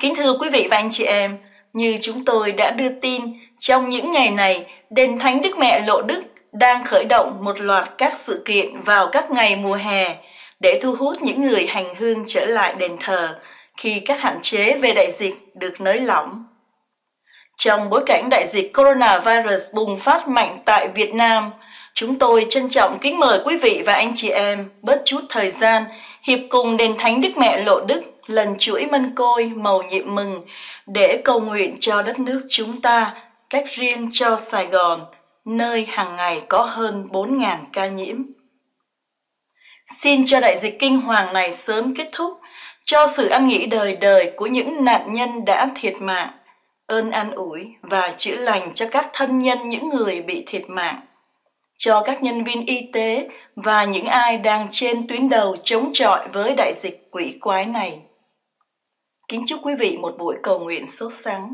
Kính thưa quý vị và anh chị em, như chúng tôi đã đưa tin, trong những ngày này, Đền Thánh Đức Mẹ Lộ Đức đang khởi động một loạt các sự kiện vào các ngày mùa hè để thu hút những người hành hương trở lại đền thờ khi các hạn chế về đại dịch được nới lỏng. Trong bối cảnh đại dịch coronavirus bùng phát mạnh tại Việt Nam, chúng tôi trân trọng kính mời quý vị và anh chị em bớt chút thời gian hiệp cùng Đền Thánh Đức Mẹ Lộ Đức lần chuỗi mân côi mầu nhiệm mừng để cầu nguyện cho đất nước chúng ta, cách riêng cho Sài Gòn, nơi hàng ngày có hơn 4.000 ca nhiễm. Xin cho đại dịch kinh hoàng này sớm kết thúc, cho sự an nghỉ đời đời của những nạn nhân đã thiệt mạng, ơn an ủi và chữa lành cho các thân nhân những người bị thiệt mạng, cho các nhân viên y tế và những ai đang trên tuyến đầu chống chọi với đại dịch quỷ quái này. Kính chúc quý vị một buổi cầu nguyện sốt sắng.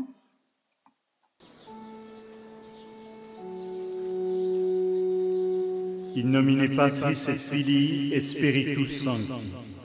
In nomine Patris et Filii et Spiritus Sancti.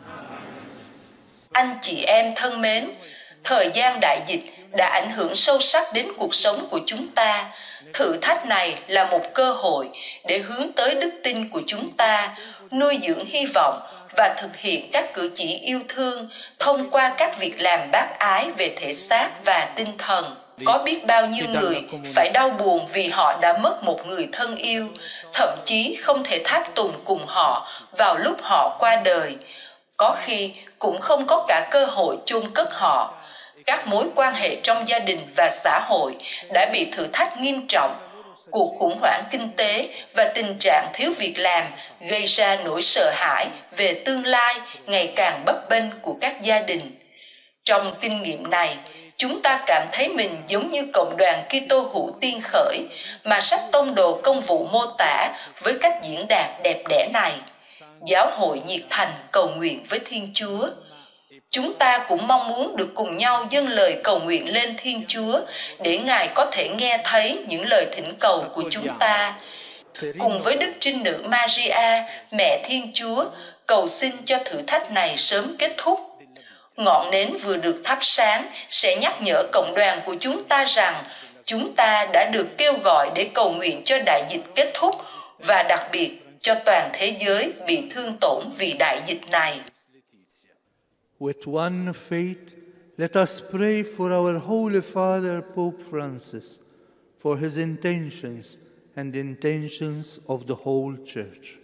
Anh chị em thân mến, thời gian đại dịch đã ảnh hưởng sâu sắc đến cuộc sống của chúng ta. Thử thách này là một cơ hội để hướng tới đức tin của chúng ta, nuôi dưỡng hy vọng và thực hiện các cử chỉ yêu thương thông qua các việc làm bác ái về thể xác và tinh thần. Có biết bao nhiêu người phải đau buồn vì họ đã mất một người thân yêu, thậm chí không thể tháp tùng cùng họ vào lúc họ qua đời. Có khi cũng không có cả cơ hội chôn cất họ. Các mối quan hệ trong gia đình và xã hội đã bị thử thách nghiêm trọng. Cuộc khủng hoảng kinh tế và tình trạng thiếu việc làm gây ra nỗi sợ hãi về tương lai ngày càng bấp bênh của các gia đình. Trong kinh nghiệm này, chúng ta cảm thấy mình giống như cộng đoàn Kitô hữu tiên khởi mà sách Tông đồ Công vụ mô tả với cách diễn đạt đẹp đẽ này. Giáo hội nhiệt thành cầu nguyện với Thiên Chúa. Chúng ta cũng mong muốn được cùng nhau dâng lời cầu nguyện lên Thiên Chúa để Ngài có thể nghe thấy những lời thỉnh cầu của chúng ta. Cùng với Đức Trinh Nữ Maria, Mẹ Thiên Chúa, cầu xin cho thử thách này sớm kết thúc. Ngọn nến vừa được thắp sáng sẽ nhắc nhở cộng đoàn của chúng ta rằng chúng ta đã được kêu gọi để cầu nguyện cho đại dịch kết thúc và đặc biệt cho toàn thế giới bị thương tổn vì đại dịch này. With one faith, let us pray for our Holy Father Pope Francis, for his intentions and intentions of the whole Church.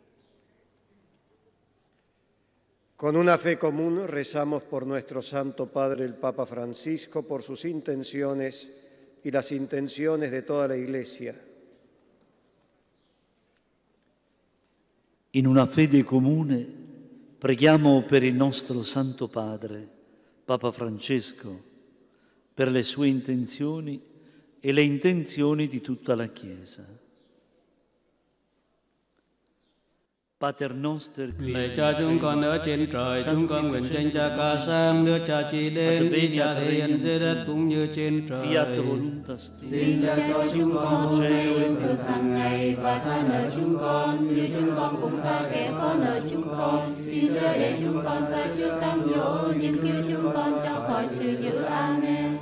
Con una fe común rezamos por nuestro Santo Padre el Papa Francisco, por sus intenciones y las intenciones de toda la Iglesia. In una fede comune preghiamo per il nostro Santo Padre, Papa Francesco, per le sue intenzioni e le intenzioni di tutta la Chiesa. Pater noster qui Lạy Cha chúng con ở trên trời, chúng con nguyện danh Cha ca sang, nước Cha chỉ đến, xin Cha thể hiện dưới đất cũng như trên trời. Xin Cha cho chúng con hôm nay lương thực hàng ngày và tha nợ chúng con như chúng con cũng tha kẻ có nợ chúng con. Xin Cha để chúng con sa trước cám dỗ, nhưng cứu chúng con cho khỏi sự dữ. Amen.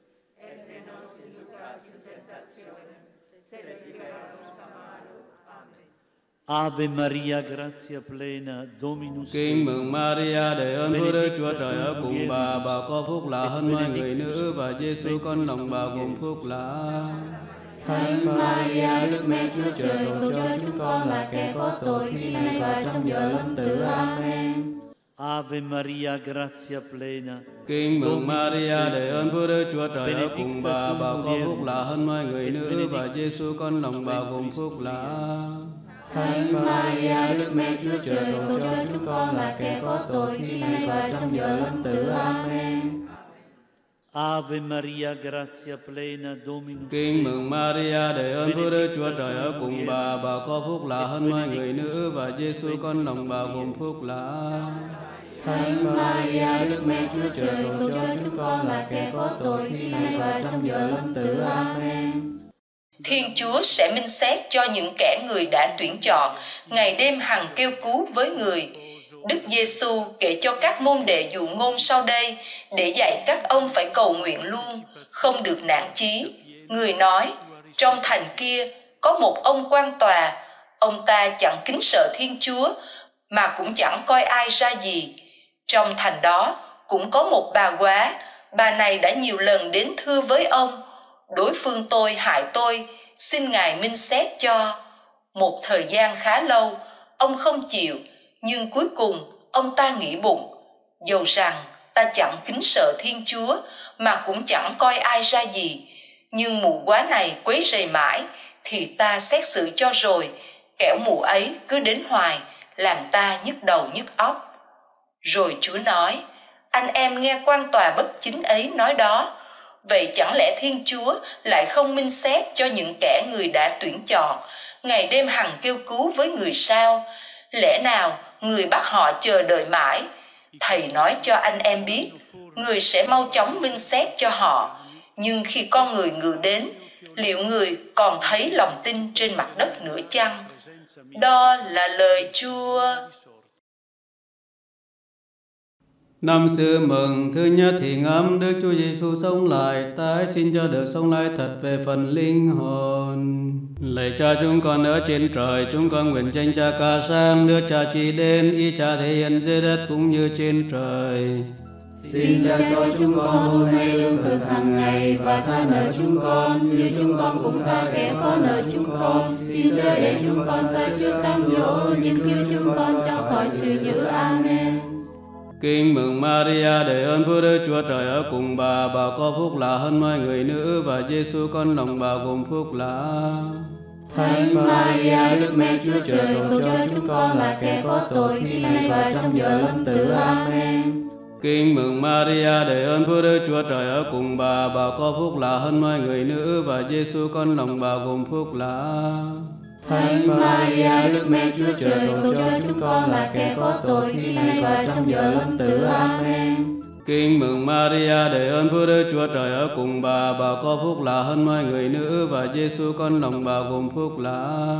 Ave Maria, gratia plena, Dominus. Kinh mừng Maria, đầy ơn Chúa Đức Chúa Trời ở cùng bà có phúc lạ hơn mọi người nữ, và Giêsu con lòng bà gồm phúc lạ. Thánh Maria, Đức Mẹ Chúa Trời, cầu cho chúng con là kẻ có tội khi nay và trong giờ lâm tử. Amen. Ave Maria, gratia plena. Kinh mừng Maria, đầy ơn Chúa Đức Chúa Trời ở cùng bà có phúc lạ hơn mọi người nữ, và Giêsu con lòng bà gồm phúc lạ. Thánh Maria, Đức Mẹ Chúa Trời, cầu cho chúng con là kẻ có tội khi nay và trong giờ lâm tử. Amen. Ave Maria, gratia plena, Dominus. Kinh mừng Maria, đầy ơn Chúa Đức Chúa Trời ở cùng bà có phúc lạ hơn mọi người nữ, và Giêsu con lòng bà gồm phúc lạ. Thánh Maria, Đức Mẹ Chúa Trời, cầu cho chúng con là kẻ có tội khi nay và trong giờ lâm tử. Amen. Thiên Chúa sẽ minh xét cho những kẻ người đã tuyển chọn, ngày đêm hằng kêu cứu với người. Đức Giêsu kể cho các môn đệ dụ ngôn sau đây để dạy các ông phải cầu nguyện luôn, không được nản chí. Người nói, trong thành kia có một ông quan tòa, ông ta chẳng kính sợ Thiên Chúa mà cũng chẳng coi ai ra gì. Trong thành đó cũng có một bà góa, bà này đã nhiều lần đến thưa với ông, đối phương tôi hại tôi, xin Ngài minh xét cho. Một thời gian khá lâu, ông không chịu, nhưng cuối cùng ông ta nghĩ bụng, dầu rằng ta chẳng kính sợ Thiên Chúa mà cũng chẳng coi ai ra gì, nhưng mụ góa này quấy rầy mãi, thì ta xét xử cho rồi, kẻo mụ ấy cứ đến hoài, làm ta nhức đầu nhức óc. Rồi Chúa nói, anh em nghe quan tòa bất chính ấy nói đó, vậy chẳng lẽ Thiên Chúa lại không minh xét cho những kẻ người đã tuyển chọn, ngày đêm hằng kêu cứu với người sao? Lẽ nào người bắt họ chờ đợi mãi? Thầy nói cho anh em biết, người sẽ mau chóng minh xét cho họ. Nhưng khi con người ngự đến, liệu người còn thấy lòng tin trên mặt đất nữa chăng? Đó là lời Chúa. Năm xưa mừng thứ nhất thì ngắm Đức Chúa Giêsu sống lại, tái xin cho được sống lại thật về phần linh hồn. Lạy Cha chúng con ở trên trời, chúng con nguyện tranh Cha ca sang, nước Cha chỉ đến, ý Cha thể hiện dưới đất cũng như trên trời. Xin Cha cho chúng con hôm nay lương thực hàng ngày, và tha nợ chúng con như chúng con cũng tha kẻ có nợ chúng con. Xin chớ để chúng con sa trước cám dỗ, nhưng cứu chúng con cho khỏi sự dữ. Amen. Kinh mừng Maria, đầy ơn Chúa Đức Chúa Trời ở cùng bà có phúc lạ hơn mọi người nữ, và Giêsu con lòng bà gồm phúc lạ. Thánh Maria, Đức Mẹ Chúa Trời, cầu cho chúng con là kẻ có tội, khi nay và trong giờ lâm tử. Amen. Kinh mừng Maria, đầy ơn Chúa Đức Chúa Trời ở cùng bà có phúc lạ hơn mọi người nữ, và Giêsu con lòng bà gồm phúc lạ. Thánh Maria, Đức Mẹ Chúa Trời, cầu cho chúng con là kẻ có tội, khi nay và trong giờ lâm tử. Amen. Kinh mừng Maria, đầy ơn Chúa Đức Chúa Trời ở cùng bà có phúc lạ hơn mọi người nữ, và Giêsu con lòng bà gồm phúc lạ.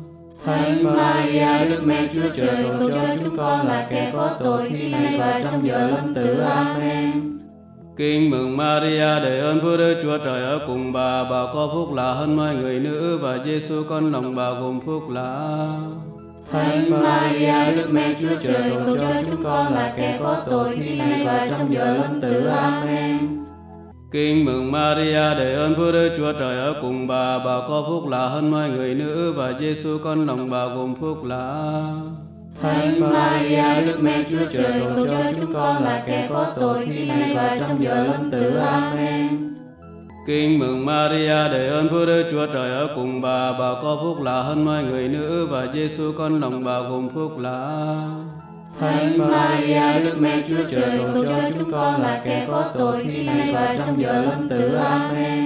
Thánh Maria, Đức Mẹ Chúa Trời, cầu cho chúng con là kẻ có tội, khi nay và trong giờ lâm tử. Amen. Kinh mừng Maria, đầy ơn Chúa Đức Chúa Trời ở cùng bà có phúc lạ hơn mọi người nữ, và Giêsu con lòng bà gồm phúc lạ. Thánh Maria, Đức Mẹ Chúa Trời, cầu cho chúng con là kẻ có tội, khi nay và trong giờ lâm tử. Amen. Kinh mừng Maria, đầy ơn Chúa Đức Chúa Trời ở cùng bà có phúc lạ hơn mọi người nữ, và Giêsu con lòng bà gồm phúc lạ. Thánh Maria, Đức Mẹ Chúa Trời, cầu cho chúng con là kẻ có tội, khi nay và trong giờ lâm tử. Amen. Kinh mừng Maria, đầy ơn Chúa Đức Chúa Trời ở cùng bà có phúc lạ hơn mọi người nữ, và Giêsu con lòng bà gồm phúc lạ. Thánh Maria, Đức Mẹ Chúa Trời, cầu cho chúng con là kẻ có tội, khi nay và trong giờ lâm tử. Amen.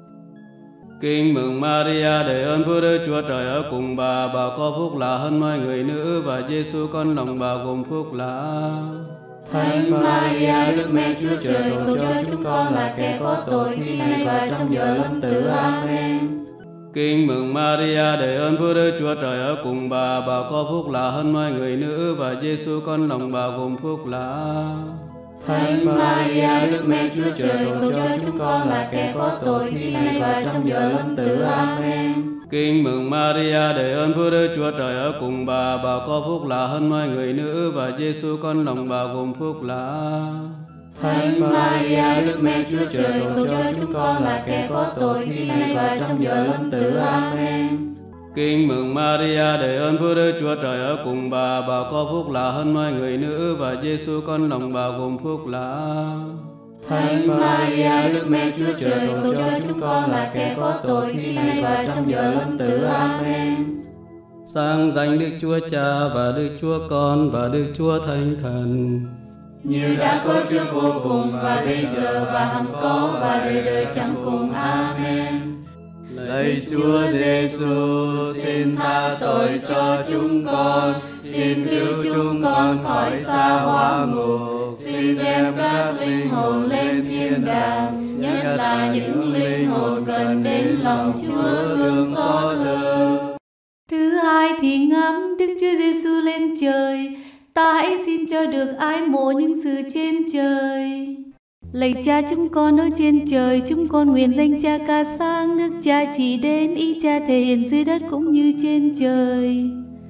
Kinh mừng Maria, đầy ơn Chúa Đức Chúa Trời ở cùng bà có phúc lạ hơn mọi người nữ, và Giêsu con lòng bà gồm phúc lạ. Thánh Maria, Đức Mẹ Chúa Trời, cầu cho chúng con là kẻ có tội, khi nay và trong giờ lâm tử. Amen. Kinh mừng Maria, đầy ơn Chúa Đức Chúa Trời ở cùng bà có phúc lạ hơn mọi người nữ, và Giêsu con lòng bà gồm phúc lạ. Thánh Maria, Đức Mẹ Chúa Trời, cầu cho chúng con là kẻ có tội, khi nay và trong giờ lâm tử. Amen. Kinh mừng Maria, đầy ơn Chúa Đức Chúa Trời ở cùng bà có phúc lạ hơn mọi người nữ, và Giêsu con lòng bà gồm phúc lạ. Thánh Maria, Đức Mẹ Chúa Trời, cầu cho chúng con là kẻ có tội, khi nay và trong giờ lâm tử. Amen. Kinh mừng Maria, đầy ơn Chúa Đức Chúa Trời ở cùng bà có phúc lạ hơn mọi người nữ, và Giêsu con lòng bà gồm phúc lạ. Thánh Maria, Đức Mẹ Chúa Trời, cầu cho chúng con là kẻ có tội, khi nay và trong giờ lâm tử. Amen. Sang danh Đức Chúa Cha và Đức Chúa Con và Đức Chúa Thánh Thần, như đã có trước vô cùng và bây giờ và hằng có và đời đời chẳng cùng. Amen. Lạy Chúa Giêsu, xin tha tội cho chúng con, xin cứu chúng con khỏi sa hóa ngục, xin đem các linh hồn lên thiên đàng, nhất là những linh hồn cần đến lòng Chúa thương xót hơn. Thứ hai thì ngắm Đức Chúa Giêsu lên trời, Ta hãy xin cho được ái mộ những sự trên trời. Lạy Cha chúng con ở trên trời, chúng con nguyện danh Cha ca sáng, nước Cha chỉ đến, ý Cha thể hiện dưới đất cũng như trên trời.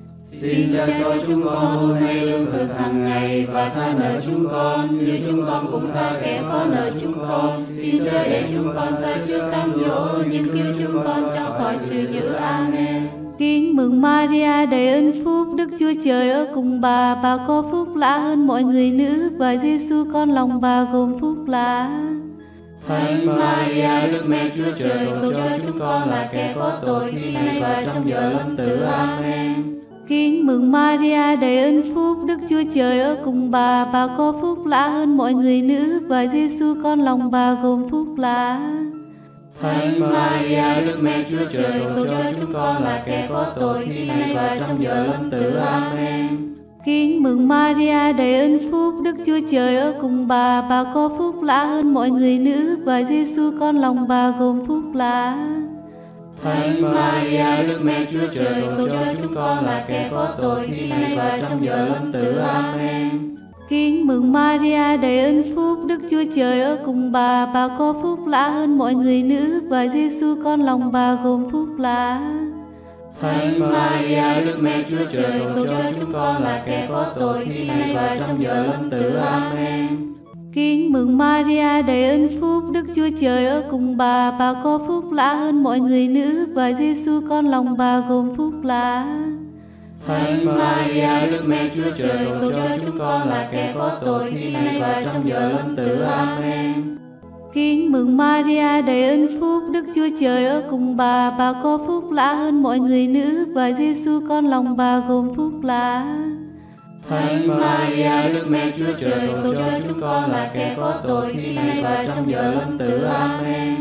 Xin Cha cho chúng con hôm nay lương thực hàng ngày, và tha nợ chúng con như chúng con cũng tha kẻ có nợ chúng con. Xin Cha để chúng con sa trước cám dỗ, nhưng cứu chúng con cho khỏi sự dữ. Amen. Kính mừng Maria đầy ơn phúc, Đức Chúa Trời ở cùng bà có phúc lạ hơn mọi người nữ, và Giêsu con lòng bà gồm phúc lạ. Thánh Maria, Đức Mẹ Chúa Trời, cầu cho chúng con là kẻ có tội, khi nay và trong giờ lâm tử. Amen. Kính mừng Maria đầy ơn phúc, Đức Chúa Trời ở cùng bà có phúc lạ hơn mọi người nữ, và Giêsu con lòng bà gồm phúc lạ. Thánh Maria, Đức Mẹ Chúa Trời, cầu cho chúng con là kẻ có tội, khi nay và trong giờ lâm tử. Amen. Kính mừng Maria đầy ơn phúc, Đức Chúa Trời ở cùng bà có phúc lạ hơn mọi người nữ, và Giêsu con lòng bà gồm phúc lạ. Thánh Maria, Đức Mẹ Chúa Trời, cầu cho chúng con là kẻ có tội, khi nay và trong giờ lâm tử. Amen. Kính mừng Maria đầy ơn phúc, Đức Chúa Trời ở cùng bà có phúc lạ hơn mọi người nữ, và Giêsu con lòng bà gồm phúc lạ. Thánh Maria, Đức Mẹ Chúa Trời, cầu cho chúng con là kẻ có tội, khi nay và trong giờ lâm tử. Amen. Kính mừng Maria đầy ơn phúc, Đức Chúa Trời ở cùng bà có phúc lạ hơn mọi người nữ, và Giêsu con lòng bà gồm phúc lạ. Thánh Maria, Đức Mẹ Chúa Trời, cầu cho chúng con là kẻ có tội, khi nay và trong giờ lâm tử. Amen. Kính mừng Maria đầy ơn phúc, Đức Chúa Trời ở cùng bà có phúc lạ hơn mọi người nữ, và Giêsu con lòng bà gồm phúc lạ. Thánh Maria, Đức Mẹ Chúa Trời, cầu cho chúng con là kẻ có tội, khi nay và trong giờ lâm tử. Amen.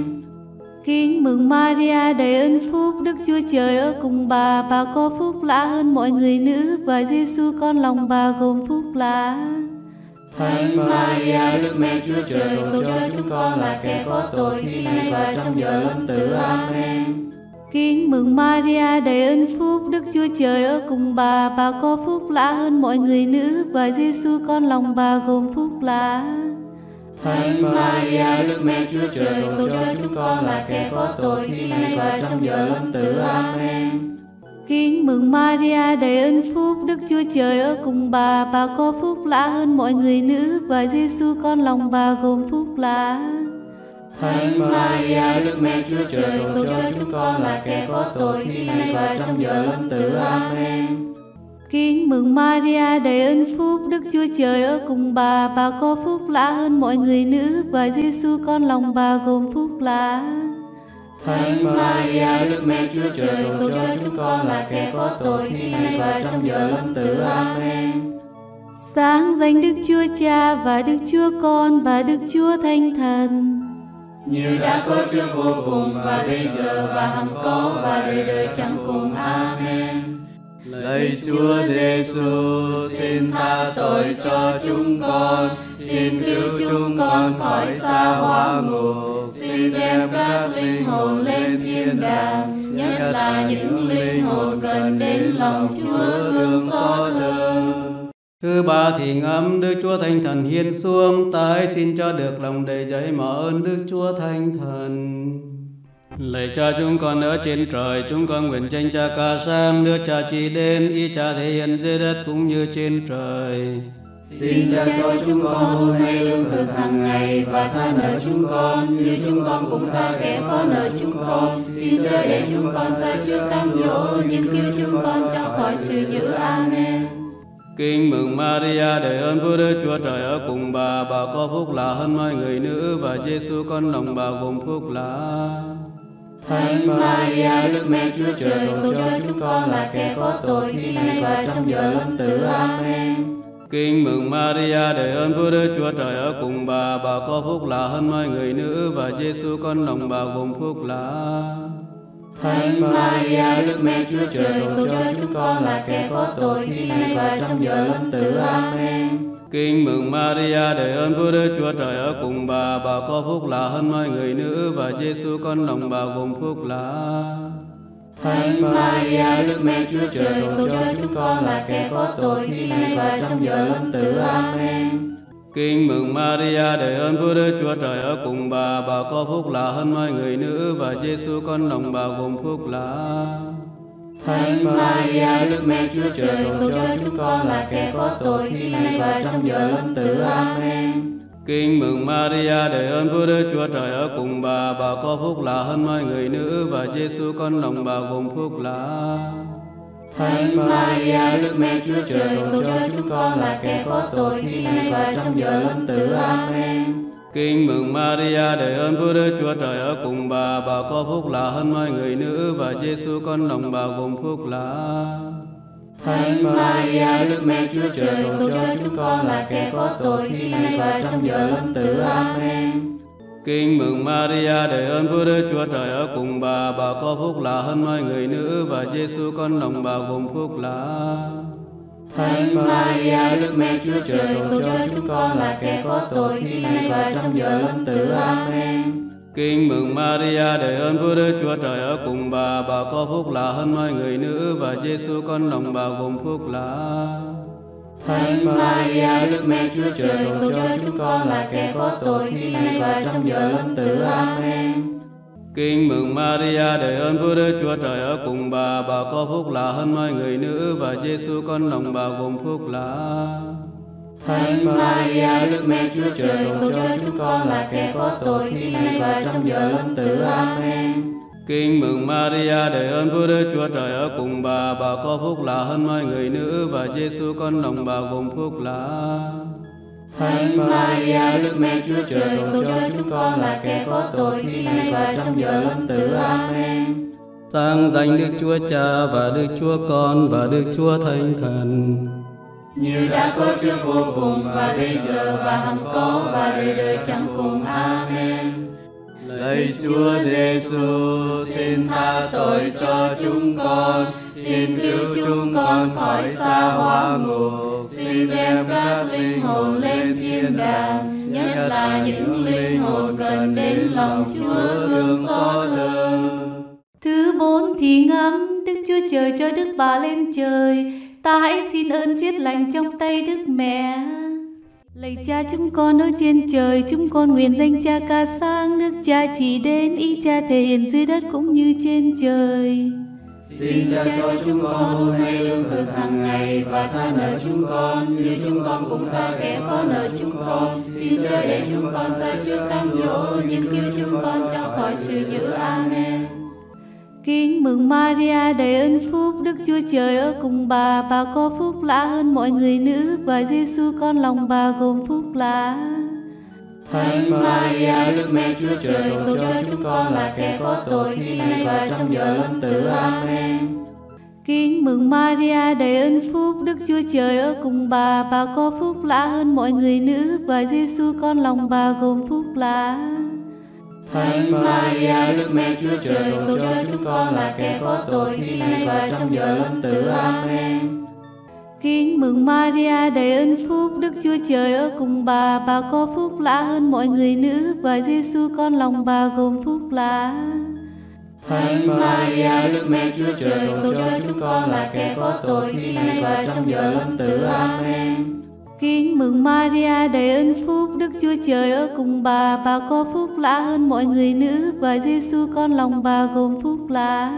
Kính mừng Maria đầy ơn phúc, Đức Chúa Trời ở cùng bà có phúc lạ hơn mọi người nữ, và Giêsu con lòng bà gồm phúc lạ. Thánh Maria, Đức Mẹ Chúa Trời, cầu cho chúng con là kẻ có tội, khi nay và trong giờ lâm tử. Amen. Kính mừng Maria đầy ơn phúc, Đức Chúa Trời ở cùng bà có phúc lạ hơn mọi người nữ, và Giêsu con lòng bà gồm phúc lạ. Thánh Maria, Đức Mẹ Chúa Trời, cầu cho chúng con là kẻ có tội, khi nay và trong giờ lâm tử. Amen. Kính mừng Maria đầy ơn phúc, Đức Chúa Trời ở cùng bà có phúc lạ hơn mọi người nữ, và Giêsu con lòng bà gồm phúc lạ. Thánh Maria, Đức Mẹ Chúa Trời, cầu cho chúng con là kẻ có tội, khi nay và trong giờ lâm tử. Amen. Kính mừng Maria đầy ơn phúc, Đức Chúa Trời ở cùng bà có phúc lạ hơn mọi người nữ, và Giêsu con lòng bà gồm phúc lạ. Thánh Maria, Đức Mẹ Chúa Trời, cầu cho chúng con là kẻ có tội, khi nay và trong giờ lâm tử. Amen. Sáng danh Đức Chúa Cha và Đức Chúa Con và Đức Chúa Thánh Thần, như đã có trước vô cùng, và bây giờ và hằng có, và đời đời chẳng cùng. Amen. Lạy Chúa Giêsu, xin tha tội cho chúng con, xin cứu chúng con khỏi sa hỏa ngục, xin đem các linh hồn lên thiên đàng, nhất là những linh hồn cần đến lòng Chúa thương xót hơn. Thứ ba thì ngắm Đức Chúa Thánh Thần hiên xuống, tái xin cho được lòng đầy dẫy mà ơn Đức Chúa Thánh Thần. Lạy Cha chúng con ở trên trời, chúng con nguyện danh Cha ca sáng, nước Cha chỉ đến, ý Cha thể hiện dưới đất cũng như trên trời. Xin Cha cho chúng con hôm nay lương thực hàng ngày, và tha nợ chúng con như chúng con cũng tha kẻ có nợ chúng con. Xin Cha để chúng con sa trước cám dỗ, nhưng cứu chúng con cho khỏi sự dữ. Amen. Kính mừng Maria đầy ơn Chúa Đức Chúa Trời ở cùng bà có phúc lạ hơn mọi người nữ, và Giêsu con lòng bà gồm phúc lạ. Thánh Maria, Đức Mẹ Chúa Trời, cầu cho chúng con là kẻ có tội, khi nay và trong giờ lâm tử. Amen. Kính mừng Maria đầy ơn Chúa Đức Chúa Trời ở cùng bà có phúc lạ hơn mọi người nữ, và Giêsu con lòng bà gồm phúc lạ. Thánh Maria, Đức Mẹ Chúa Trời, cầu cho chúng con là kẻ có tội, khi nay và trong giờ lâm tử. Amen. Kính mừng Maria đầy ơn Chúa Đức Chúa Trời ở cùng bà có phúc lạ hơn mọi người nữ, và Giêsu con lòng bà gồm phúc lạ. Thánh Maria, Đức Mẹ Chúa Trời, cầu cho chúng con là kẻ có tội khi nay và trong giờ lâm tử. Amen. Kinh mừng Maria, đầy ơn Chúa Đức Chúa Trời ở cùng bà có phúc lạ hơn mọi người nữ, và Giêsu con lòng bà gồm phúc lạ. Thánh Maria, Đức Mẹ Chúa Trời, cầu cho chúng con là kẻ có tội khi nay và trong giờ lâm tử. Amen. Kinh mừng Maria, đầy ơn Chúa Đức Chúa Trời ở cùng bà có phúc lạ hơn mọi người nữ, và Giêsu con lòng bà gồm phúc lạ. Thánh Maria, Đức Mẹ Chúa Trời, cầu cho chúng con là kẻ có tội khi nay và trong giờ lâm tử. Amen. Kinh mừng Maria, đầy ơn Chúa Đức Chúa Trời ở cùng bà có phúc lạ hơn mọi người nữ, và Giêsu con lòng bà gồm phúc lạ. Thánh Maria, Đức Mẹ Chúa Trời, cầu cho chúng con là kẻ có tội khi nay và trong giờ lâm tử. Amen. Kinh mừng Maria, đầy ơn Chúa Đức Chúa Trời ở cùng bà có phúc lạ hơn mọi người nữ, và Giêsu con lòng bà gồm phúc lạ. Thánh Maria, Đức Mẹ Chúa Trời, cầu cho chúng con là kẻ có tội khi nay và trong giờ lâm tử. Amen. Kinh mừng Maria, đầy ơn Chúa Đức Chúa Trời ở cùng bà có phúc lạ hơn mọi người nữ, và Giêsu con lòng bà gồm phúc lạ. Thánh Maria, Đức Mẹ Chúa Trời, cầu cho chúng con là kẻ có tội khi nay và trong giờ lâm tử. Amen. Kinh mừng Maria, đầy ơn Chúa Đức Chúa Trời ở cùng bà có phúc lạ hơn mọi người nữ, và Giêsu con lòng bà gồm phúc lạ. Thánh Maria, Đức Mẹ Chúa Trời, cầu cho chúng con là kẻ có tội khi nay và trong giờ lâm tử. Amen. Kinh mừng Maria, đầy ơn Chúa Đức Chúa Trời ở cùng bà có phúc lạ hơn mọi người nữ, và Giêsu con lòng bà gồm phúc lạ. Thánh Maria, Đức Mẹ Chúa Trời, cầu cho chúng con là kẻ có tội khi nay và trong giờ lâm tử. Amen. Sang danh Đức Chúa Cha và Đức Chúa Con và Đức Chúa Thánh Thần, như đã có trước vô cùng và bây giờ và hằng có và đời đời chẳng cùng. Amen. Lạy Chúa Giêsu, xin tha tội cho chúng con, xin cứu chúng con khỏi sa hỏa ngục, xin đem các linh hồn lên thiên đàng, nhất là những linh hồn cần đến lòng Chúa thương xót hơn. Thứ 4 thì ngắm Đức Chúa Trời cho Đức Bà lên trời, ta hãy xin ơn chiết lành trong tay Đức Mẹ. Lạy Cha chúng con ở trên trời, chúng con nguyện danh Cha ca sáng, nước Cha chỉ đến, ý Cha thể hiện dưới đất cũng như trên trời. Xin Cha cho chúng con hôm nay lương thực hàng ngày, và tha nợ chúng con như chúng con cũng tha kẻ có nợ chúng con. Xin Cha để chúng con sa trước cám dỗ, nhưng cứu chúng con cho khỏi sự dữ. Amen. Kính mừng Maria, đầy ơn phúc, Đức Chúa Trời ở cùng bà có phúc lạ hơn mọi người nữ, và Giêsu con lòng bà gồm phúc lạ. Thánh Maria, Đức Mẹ Chúa Trời, cầu cho chúng con là kẻ có tội khi nay và trong giờ lâm tử. Amen. Kính mừng Maria, đầy ơn phúc, Đức Chúa Trời ở cùng bà có phúc lạ hơn mọi người nữ, và Giêsu con lòng bà gồm phúc lạ. Thánh Maria, Đức Mẹ Chúa Trời, cầu cho chúng con là kẻ có tội khi nay và trong giờ lâm tử. Amen. Kính mừng Maria, đầy ơn phúc, Đức Chúa Trời ở cùng bà có phúc lạ hơn mọi người nữ, và Giêsu con lòng bà gồm phúc lạ. Thánh Maria, Đức Mẹ Chúa Trời, cầu cho chúng con là kẻ có tội khi nay và trong giờ lâm tử. Amen. Kính mừng Maria, đầy ơn phúc, Đức Chúa Trời ở cùng bà có phúc lạ hơn mọi người nữ, và Giêsu con lòng bà gồm phúc lạ.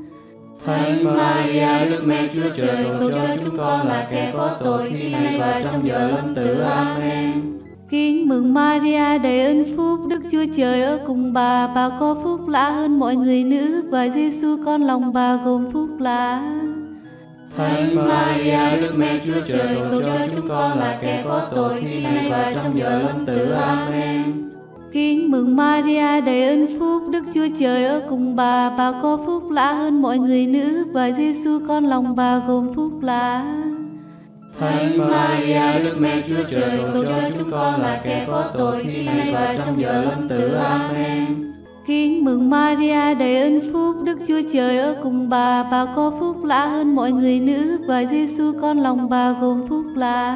Thánh Maria, Đức Mẹ Chúa Trời, cầu cho chúng con là kẻ có tội khi nay và trong giờ lâm tử. Amen. Kính mừng Maria, đầy ơn phúc, Đức Chúa Trời ở cùng bà có phúc lạ hơn mọi người nữ, và Giêsu con lòng bà gồm phúc lạ. Thánh Maria, Đức Mẹ Chúa Trời, cầu cho chúng con là kẻ có tội khi nay và trong giờ lâm tử. Amen. Kính mừng Maria, đầy ơn phúc, Đức Chúa Trời ở cùng bà có phúc lạ hơn mọi người nữ, và Giêsu con lòng bà gồm phúc lạ. Thánh Maria, Đức Mẹ Chúa Trời, cầu cho chúng con là kẻ có tội khi nay và trong giờ lâm tử. Amen. Kính mừng Maria, đầy ơn phúc, Đức Chúa Trời ở cùng bà có phúc lạ hơn mọi người nữ, và Giêsu con lòng bà gồm phúc lạ.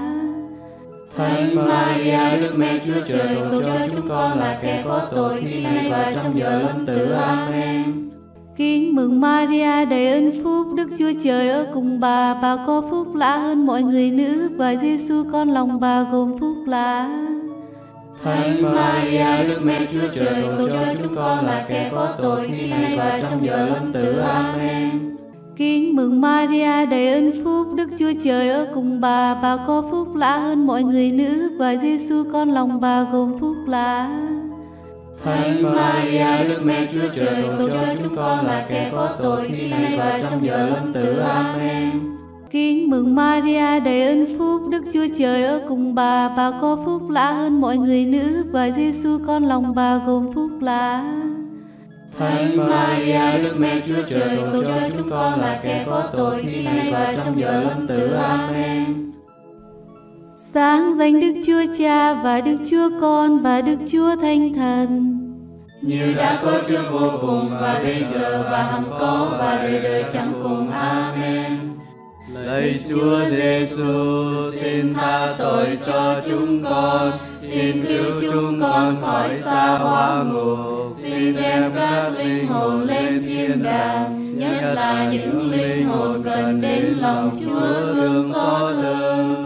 Thánh Maria, Đức Mẹ Chúa Trời, cầu cho chúng con là kẻ có tội khi nay và trong giờ lâm tử. Amen. Kính mừng Maria đầy ơn phúc, Đức Chúa Trời ở cùng bà có phúc lạ hơn mọi người nữ, và Giêsu con lòng bà gồm phúc lạ. Thánh Maria, Đức Mẹ Chúa Trời, cầu cho chúng con là kẻ có tội khi nay và trong giờ lâm tử. Amen. Kính mừng Maria đầy ơn phúc, Đức Chúa Trời ở cùng bà có phúc lạ hơn mọi người nữ, và Giêsu con lòng bà gồm phúc lạ. Thánh Maria, Đức Mẹ Chúa Trời, cầu cho chúng con là kẻ có tội khi nay và trong giờ lâm tử. Amen. Kính mừng Maria đầy ơn phúc, Đức Chúa Trời ở cùng bà có phúc lạ hơn mọi người nữ, và Giêsu con lòng bà gồm phúc lạ. Thánh Maria, Đức Mẹ Chúa Trời, cầu cho chúng con là kẻ có tội khi nay và trong giờ lâm tử. Amen. Sáng danh Đức Chúa Cha và Đức Chúa Con và Đức Chúa Thánh Thần, như đã có trước vô cùng và bây giờ và hằng có và đời đời chẳng cùng. Amen. Lạy Chúa Giêsu, xin tha tội cho chúng con, xin cứu chúng con khỏi sa hỏa ngục, xin đem các linh hồn lên thiên đàng, nhất là những linh hồn cần đến lòng Chúa thương xót lớn.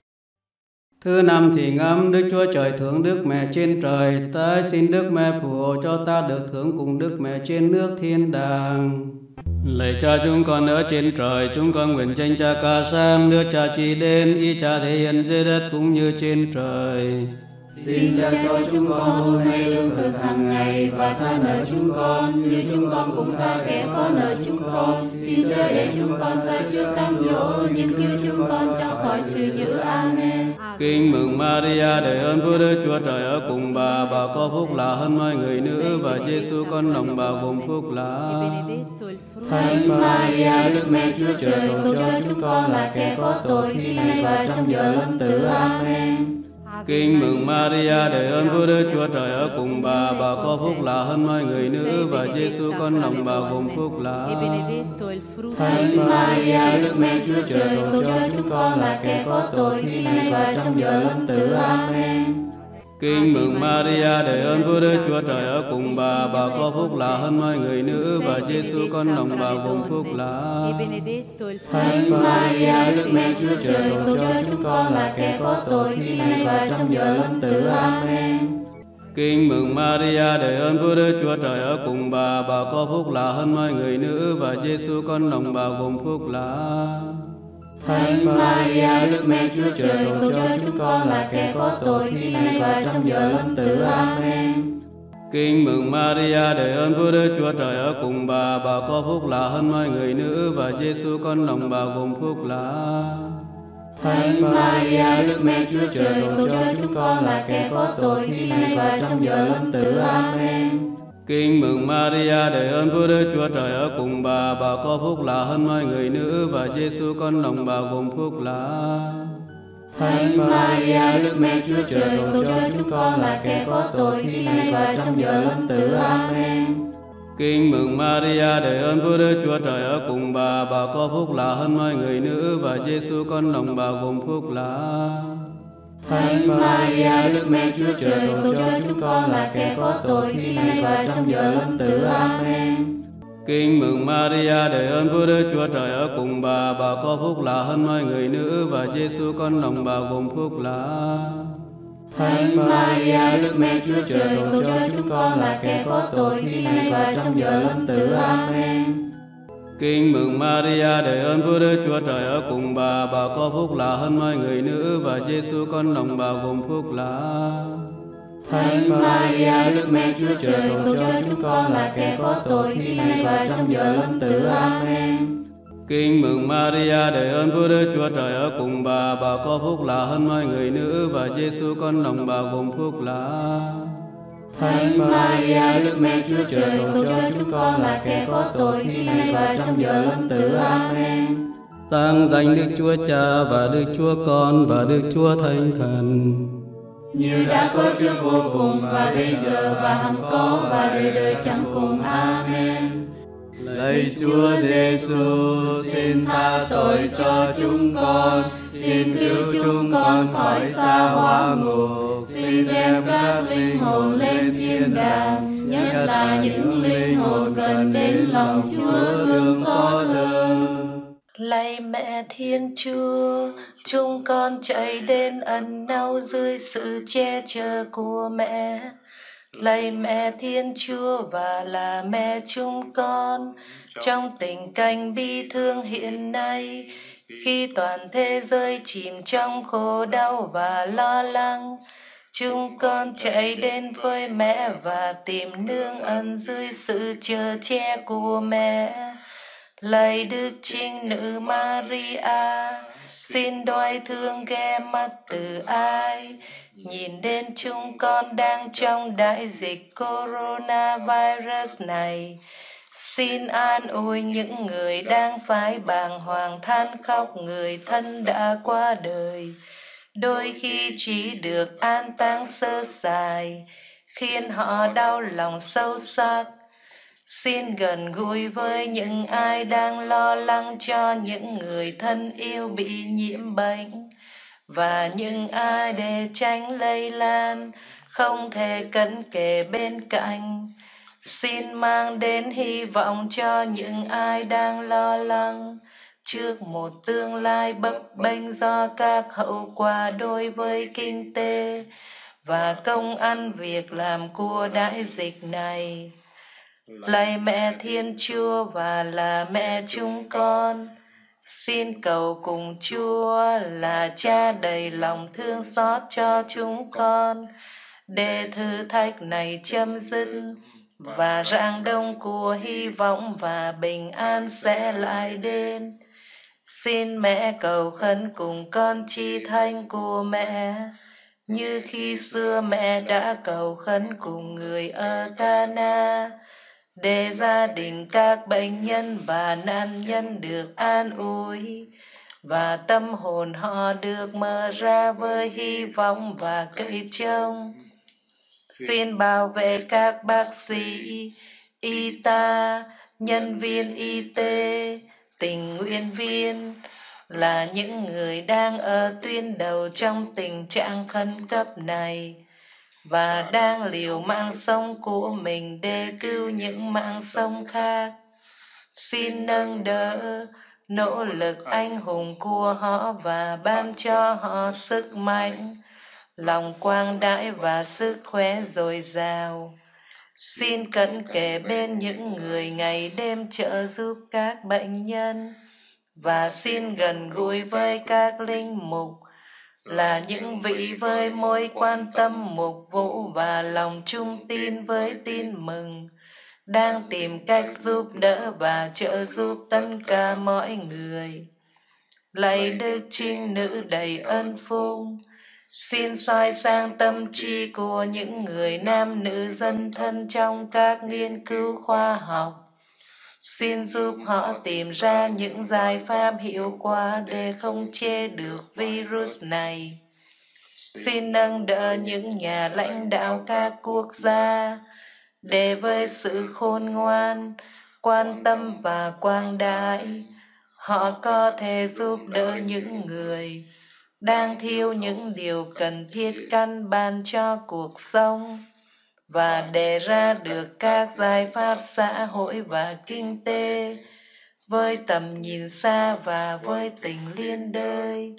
Thứ năm thì ngắm Đức Chúa Trời thượng Đức Mẹ trên trời, ta xin Đức Mẹ phù hộ cho ta được thưởng cùng Đức Mẹ trên nước thiên đàng. Lạy Cha chúng con ở trên trời, chúng con nguyện danh Cha ca sang, nước Cha chỉ đến, ý Cha thể hiện dưới đất cũng như trên trời. Xin Cha cho chúng con hôm nay lương thực hàng ngày, và tha nợ chúng con như chúng con cũng tha kẻ có nợ chúng con. Xin Cha để chúng con sai trước cám dỗ, nhưng cứu chúng con cho khỏi sự dữ. Amen. Kính mừng Maria đầy ơn Chúa, Đức Chúa Trời ở cùng bà có phúc lạ hơn mọi người nữ, và Giêsu con lòng bà gồm phúc lạ. Thánh Maria, Đức Mẹ Chúa Trời, cầu cho chúng con là kẻ có tội khi nay và trong giờ lâm tử. Amen. Kính mừng Maria đầy ơn Chúa, Đức Chúa Trời ở cùng bà có phúc lạ hơn mọi người nữ, và Giêsu con lòng bà gồm phúc lạ. Thánh Maria, Đức Mẹ Chúa Trời, cầu cho chúng con là kẻ có tội khi nay và trong giờ lâm tử. Amen. Kính mừng Maria đầy ơn Chúa, Đức Chúa Trời ở cùng bà có phúc lạ hơn mọi người nữ, và Giêsu con lòng bà gồm phúc lạ. Thánh Maria, Đức Mẹ Chúa Trời, cầu cho chúng con là kẻ có tội khi nay và trong giờ lâm tử. Amen. Kính mừng Maria đầy ơn Chúa, Đức Chúa Trời ở cùng bà có phúc lạ hơn mọi người nữ, và Giêsu con lòng bà gồm phúc lạ. Thánh Maria, Đức Mẹ Chúa Trời, cầu cho chúng con là kẻ có tội khi nay và trong giờ lâm tử. Amen. Kính mừng Maria đầy ơn Chúa, Đức Chúa Trời ở cùng bà có phúc lạ hơn mọi người nữ, và Giêsu con lòng bà gồm phúc lạ. Thánh Maria, Đức Mẹ Chúa Trời, cầu cho chúng con là kẻ có tội khi nay và trong giờ lâm tử. Amen. Kính mừng Maria đầy ơn Chúa, Đức Chúa Trời ở cùng bà có phúc lạ hơn mọi người nữ, và Giêsu con lòng bà gồm phúc lạ. Thánh Maria, Đức Mẹ Chúa Trời, cầu cho chúng con là kẻ có tội khi nay và trong giờ lâm tử. Amen. Kính mừng Maria đầy ơn Chúa, Đức Chúa Trời ở cùng bà có phúc lạ hơn mọi người nữ, và Giêsu con lòng bà gồm phúc lạ. Thánh Maria, Đức Mẹ Chúa Trời, cầu cho chúng con là kẻ có tội khi nay và trong giờ lâm tử. Amen. Kính mừng Maria đầy ơn Chúa, Đức Chúa Trời ở cùng bà có phúc lạ hơn mọi người nữ, và Giêsu con lòng bà gồm phúc lạ. Thánh Maria, Đức Mẹ Chúa Trời, cầu cho chúng con là kẻ có tội khi nay và trong giờ lâm tử. Amen. Kính mừng Maria đầy ơn Chúa, Đức Chúa Trời ở cùng bà có phúc lạ hơn mọi người nữ, và Giêsu con lòng bà gồm phúc lạ. Thánh Maria, Đức Mẹ Chúa Trời, cầu cho chúng con là kẻ có tội khi nay và trong giờ lâm tử. Amen. Kính mừng Maria đầy ơn Chúa, Đức Chúa Trời ở cùng bà có phúc lạ hơn mọi người nữ, và Giêsu con lòng bà gồm phúc lạ. Thánh Maria, Đức Mẹ Chúa Trời, cầu cho chúng con là kẻ có tội khi nay và trong giờ lâm tử. Amen. Tặng danh Đức Chúa Cha và Đức Chúa Con và Đức Chúa Thánh Thần, như đã có trước vô cùng và bây giờ và hằng có và đời đời chẳng cùng. Amen. Lạy Chúa Giêsu, xin tha tội cho chúng con, xin cứu chúng con khỏi sa hỏa ngục, xin đem các linh hồn lên thiên đàng, nhất nhất là những linh hồn cần đến lòng Chúa thương xót hơn. Lạy Mẹ Thiên Chúa, chúng con chạy đến ẩn náu dưới sự che chở của Mẹ. Lạy Mẹ Thiên Chúa và là Mẹ chúng con, trong tình cảnh bi thương hiện nay, khi toàn thế giới chìm trong khổ đau và lo lắng, chúng con chạy đến với Mẹ và tìm nương ẩn dưới sự chở che của Mẹ. Lạy Đức Trinh Nữ Maria, xin đoái thương ghé mắt từ ai, nhìn đến chúng con đang trong đại dịch coronavirus này. Xin an ủi những người đang phải bàng hoàng than khóc người thân đã qua đời, đôi khi chỉ được an táng sơ sài, khiến họ đau lòng sâu sắc. Xin gần gũi với những ai đang lo lắng cho những người thân yêu bị nhiễm bệnh, và những ai để tránh lây lan không thể cận kề bên cạnh. Xin mang đến hy vọng cho những ai đang lo lắng trước một tương lai bấp bênh do các hậu quả đối với kinh tế và công ăn việc làm của đại dịch này. Lạy Mẹ Thiên Chúa và là Mẹ chúng con, xin cầu cùng Chúa là Cha đầy lòng thương xót cho chúng con, để thử thách này chấm dứt và rạng đông của hy vọng và bình an sẽ lại đến. Xin Mẹ cầu khấn cùng con chi thánh của Mẹ, như khi xưa Mẹ đã cầu khấn cùng người ở Cana, để gia đình các bệnh nhân và nạn nhân được an ủi, và tâm hồn họ được mở ra với hy vọng và cậy trông. Xin bảo vệ các bác sĩ, y tá, nhân viên y tế, tình nguyện viên, là những người đang ở tuyến đầu trong tình trạng khẩn cấp này, và đang liều mạng sống của mình để cứu những mạng sống khác. Xin nâng đỡ nỗ lực anh hùng của họ và ban cho họ sức mạnh, lòng quang đãi và sức khỏe dồi dào. Xin cận kề bên những người ngày đêm trợ giúp các bệnh nhân, và xin gần gũi với các linh mục, là những vị với mối quan tâm mục vụ và lòng trung tin với tin mừng, đang tìm cách giúp đỡ và trợ giúp tất cả mọi người. Lạy Đức Trinh Nữ đầy ân phúc, xin soi sang tâm trí của những người nam nữ dân thân trong các nghiên cứu khoa học. Xin giúp họ tìm ra những giải pháp hiệu quả để khống chế được virus này. Xin nâng đỡ những nhà lãnh đạo các quốc gia, để với sự khôn ngoan, quan tâm và quang đại, họ có thể giúp đỡ những người đang thiếu những điều cần thiết căn bản cho cuộc sống, và đề ra được các giải pháp xã hội và kinh tế với tầm nhìn xa và với tình liên đới.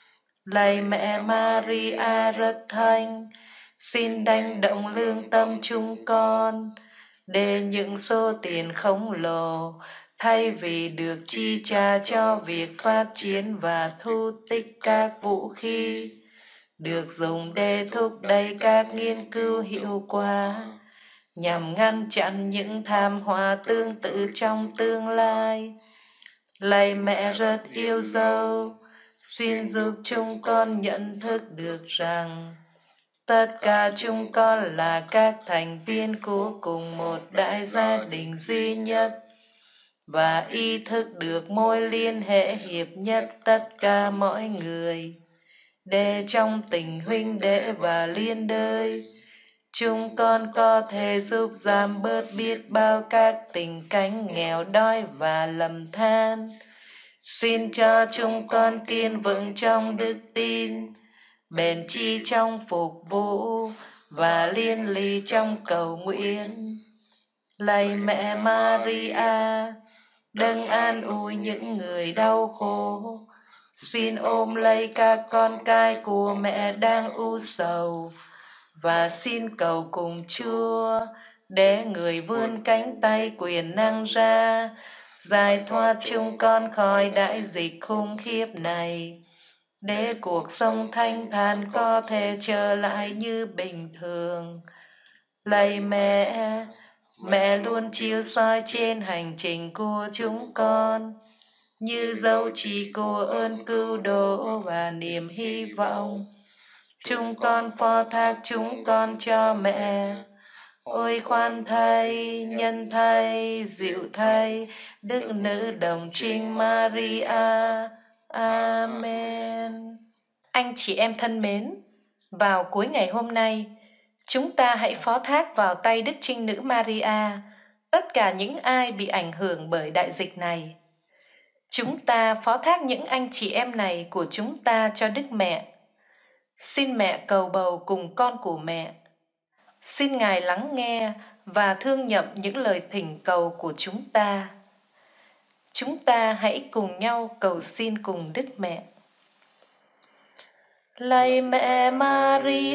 Lạy Mẹ Maria rất thánh, xin đánh động lương tâm chúng con, để những số tiền khổng lồ thay vì được chi trả cho việc phát triển và thu tích các vũ khí, được dùng để thúc đẩy các nghiên cứu hiệu quả, nhằm ngăn chặn những thảm họa tương tự trong tương lai. Lạy Mẹ rất yêu dấu, xin giúp chúng con nhận thức được rằng tất cả chúng con là các thành viên của cùng một đại gia đình duy nhất, và ý thức được mối liên hệ hiệp nhất tất cả mọi người, để trong tình huynh đệ và liên đới, chúng con có thể giúp giảm bớt biết bao các tình cảnh nghèo đói và lầm than. Xin cho chúng con kiên vững trong đức tin, bền chí trong phục vụ và liên ly trong cầu nguyện. Lạy mẹ Maria, đấng an ủi những người đau khổ, xin ôm lấy các con cái của mẹ đang u sầu, và xin cầu cùng Chúa để người vươn cánh tay quyền năng ra, giải thoát chúng con khỏi đại dịch khủng khiếp này, để cuộc sống thanh thản có thể trở lại như bình thường. Lạy mẹ, mẹ luôn chiếu soi trên hành trình của chúng con, như dấu chỉ của ơn cứu độ và niềm hy vọng. Chúng con phó thác chúng con cho mẹ. Ôi khoan thay, nhân thay, dịu thay, Đức Nữ Đồng Trinh Maria. Amen. Anh chị em thân mến, vào cuối ngày hôm nay, chúng ta hãy phó thác vào tay Đức Trinh Nữ Maria tất cả những ai bị ảnh hưởng bởi đại dịch này. Chúng ta phó thác những anh chị em này của chúng ta cho Đức Mẹ. Xin mẹ cầu bầu cùng con của mẹ. Xin Ngài lắng nghe và thương nhậm những lời thỉnh cầu của chúng ta. Chúng ta hãy cùng nhau cầu xin cùng Đức Mẹ. Lạy mẹ Maria,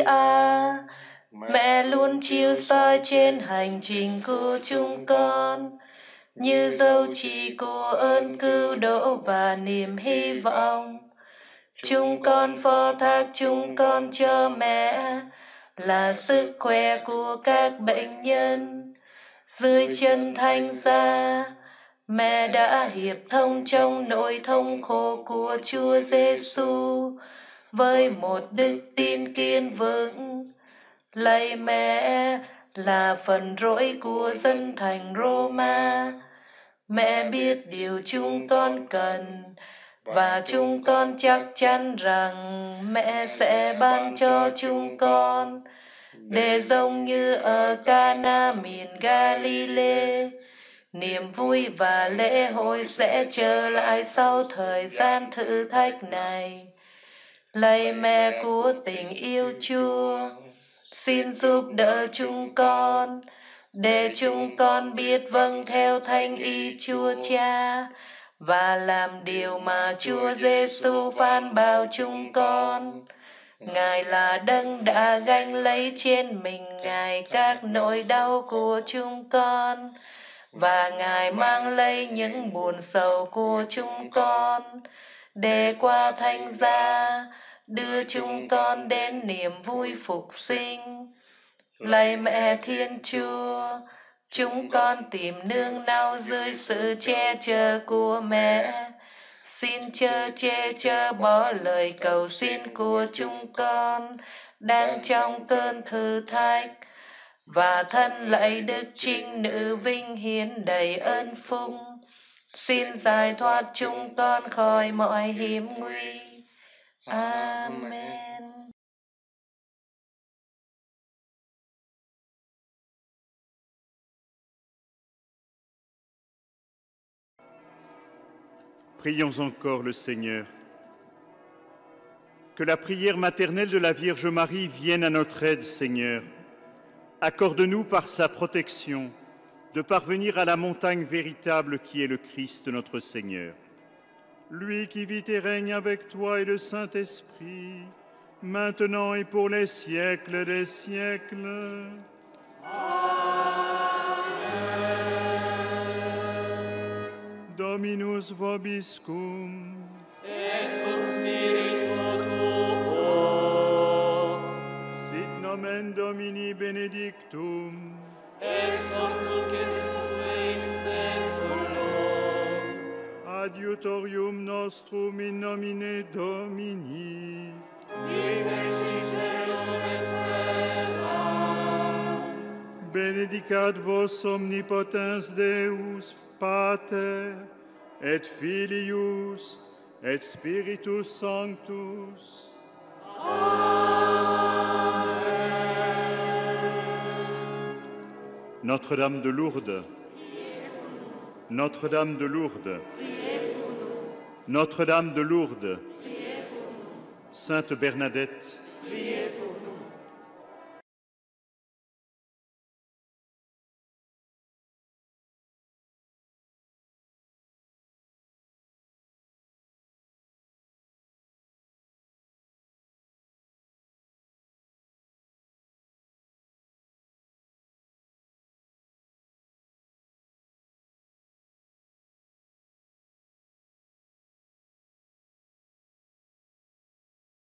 mẹ luôn chiếu soi trên hành trình của chúng con, như dấu chỉ của ơn cứu độ và niềm hy vọng. Chúng con phó thác chúng con cho mẹ, là sức khỏe của các bệnh nhân. Dưới chân thánh giá, mẹ đã hiệp thông trong nỗi thống khổ của Chúa Giêsu với một đức tin kiên vững. Lạy mẹ, là phần rỗi của dân thành Roma, mẹ biết điều chúng con cần, và chúng con chắc chắn rằng mẹ sẽ ban cho chúng con, để giống như ở Cana miền Galilee, niềm vui và lễ hội sẽ trở lại sau thời gian thử thách này. Lạy mẹ của tình yêu Chúa, xin giúp đỡ chúng con, để chúng con biết vâng theo thánh ý Chúa Cha, và làm điều mà Chúa Giêsu phán bảo chúng con. Ngài là đấng đã gánh lấy trên mình Ngài các nỗi đau của chúng con, và Ngài mang lấy những buồn sầu của chúng con, để qua thánh giá đưa chúng con đến niềm vui phục sinh. Lạy mẹ Thiên Chúa, chúng con tìm nương náu dưới sự che chở của mẹ. Xin chớ che chở bỏ lời cầu xin của chúng con đang trong cơn thử thách, và thân lạy Đức Trinh Nữ vinh hiển đầy ơn phúc, xin giải thoát chúng con khỏi mọi hiểm nguy. Amen. Prions encore le Seigneur. Que la prière maternelle de la Vierge Marie vienne à notre aide, Seigneur. Accorde-nous par sa protection de parvenir à la montagne véritable qui est le Christ notre Seigneur. Lui qui vit et règne avec toi et le Saint-Esprit, maintenant et pour les siècles des siècles. Dominus vobiscum. Et cum spiritu tuo. Sit nomen Domini benedictum. Ex hoc nunc et usque in seculum. Adiutorium nostrum in nomine Domini. Viveci celum et terra. Benedicat vos omnipotens Deus, Pater, et Filius, et Spiritus Sanctus. Amen. Notre-Dame de Lourdes, Notre-Dame de Lourdes, Notre-Dame de Lourdes, Sainte Bernadette,